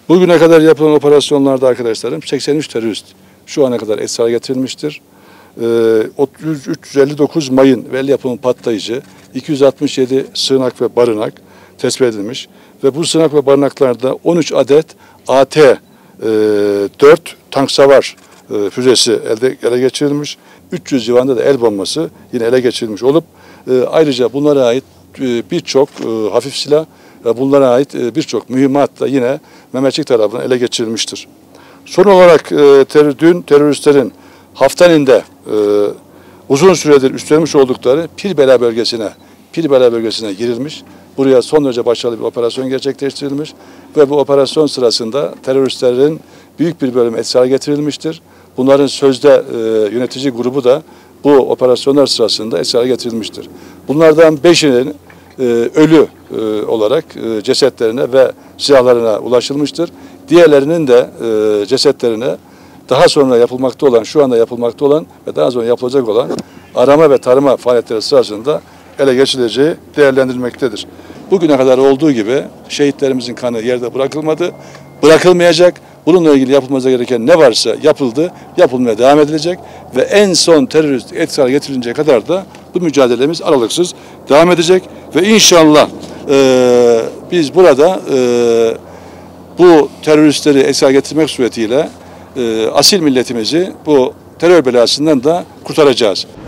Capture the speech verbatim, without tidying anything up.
Bugüne kadar yapılan operasyonlarda arkadaşlarım seksen üç terörist şu ana kadar etkisiz hale getirilmiştir. üç yüz elli dokuz mayın ve el yapımı patlayıcı, iki yüz altmış yedi sığınak ve barınak tespit edilmiş ve bu sığınak ve barınaklarda on üç adet A T dört tank savar füzesi elde, ele geçirilmiş. üç yüz civarında da el bombası yine ele geçirilmiş olup ayrıca bunlara ait birçok hafif silah ve bunlara ait birçok mühimmat da yine Mehmetçik tarafından ele geçirilmiştir. Son olarak ter, dün teröristlerin Haftanin'de e, uzun süredir üstlenmiş oldukları Pirbela bölgesine, Pirbela bölgesine girilmiş. Buraya son derece başarılı bir operasyon gerçekleştirilmiş ve bu operasyon sırasında teröristlerin büyük bir bölümü etkisiz hale getirilmiştir. Bunların sözde e, yönetici grubu da bu operasyonlar sırasında etkisiz hale getirilmiştir. Bunlardan beşinin e, ölü e, olarak e, cesetlerine ve silahlarına ulaşılmıştır. Diğerlerinin de e, cesetlerine daha sonra yapılmakta olan, şu anda yapılmakta olan ve daha sonra yapılacak olan arama ve tarama faaliyetleri sırasında ele geçirileceği değerlendirilmektedir. Bugüne kadar olduğu gibi şehitlerimizin kanı yerde bırakılmadı, bırakılmayacak. Bununla ilgili yapılması gereken ne varsa yapıldı, yapılmaya devam edilecek ve en son terörist etkisiz hale getirinceye kadar da bu mücadelemiz aralıksız devam edecek ve inşallah e, biz burada e, bu teröristleri etkisiz hale getirmek suretiyle e, asil milletimizi bu terör belasından da kurtaracağız.